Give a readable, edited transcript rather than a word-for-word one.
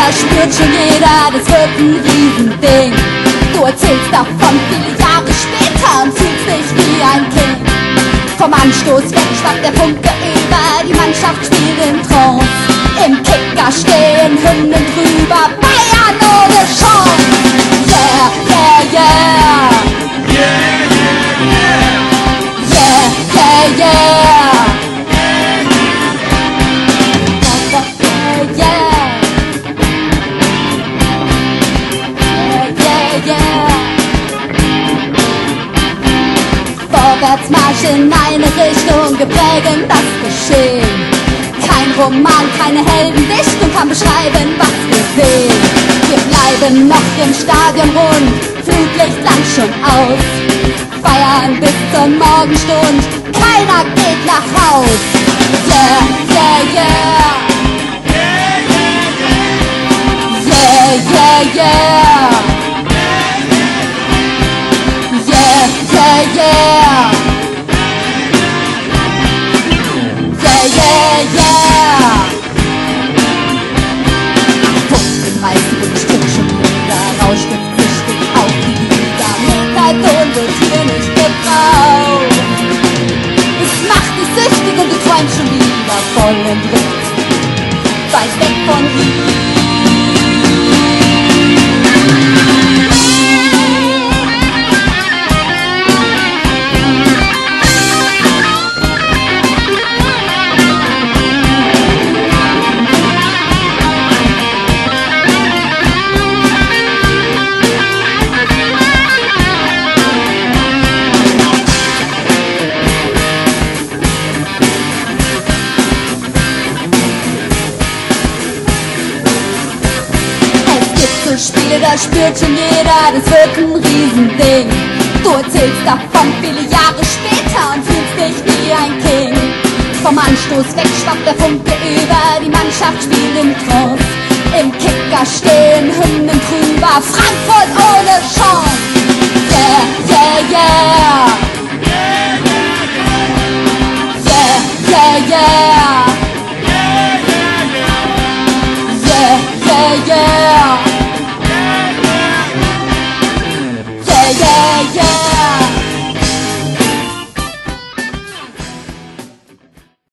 das spürt schon jeder, das wird ein Riesending. Du erzählst davon viele Jahre später und fühlst dich wie ein Kind. Vom Anstoß weg schwappt der Funke über, die Mannschaft spielt in Trance. Im Kicker stehen Hymnen drüber, Bayern ohne Chance. Yeah, yeah, yeah. Yeah, yeah, yeah. Yeah, Vorwärtsmarsch in eine Richtung, geprägt das Geschehen. Kein Roman, keine Heldendichtung kann beschreiben, was wir sehen. Wir bleiben noch im Stadion rund, Flutlicht lang schon aus. Feiern bis zur Morgenstund, keiner geht nach Haus. Yeah, yeah, yeah. Yeah, yeah, yeah. Yeah, yeah, yeah. Yeah, yeah, yeah. Funkenreißen und Stück schon wieder, Rauschgift richtig auf die Liga. Metaton wird hier nicht gebraucht. Es macht dich süchtig und du träumst schon wieder vollen Druck. Weit weg von hier. Spiele, das spürt schon jeder, das wird ein Riesending. Du erzählst davon viele Jahre später und fühlst dich wie ein King. Vom Anstoß weg schwappt der Funke über, die Mannschaft spielt in Trance. Im Kicker stehen Hymnen drüber, Frankfurt ohne Chance. Yeah, yeah, yeah. Yeah, yeah, yeah.